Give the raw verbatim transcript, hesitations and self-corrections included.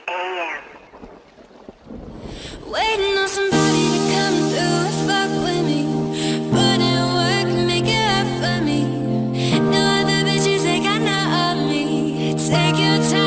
A M Waiting on somebody to come through and fuck with me. Put in work and make it up for me. No other bitches, they got none of me. Take your time.